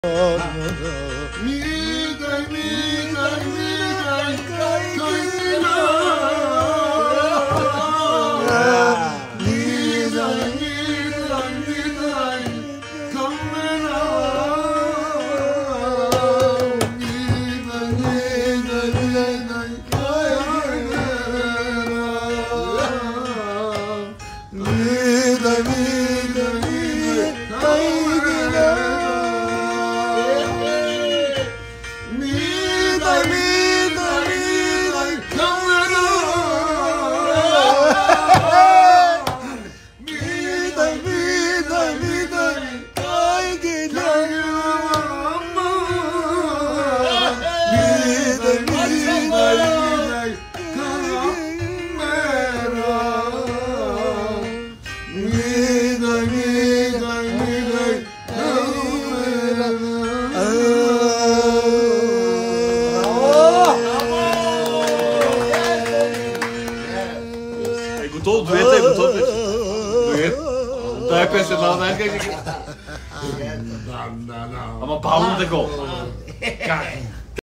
Doe het even, doe het. Daar heb je ze nou, kijk. Allemaal bouwen te komen. Kijk.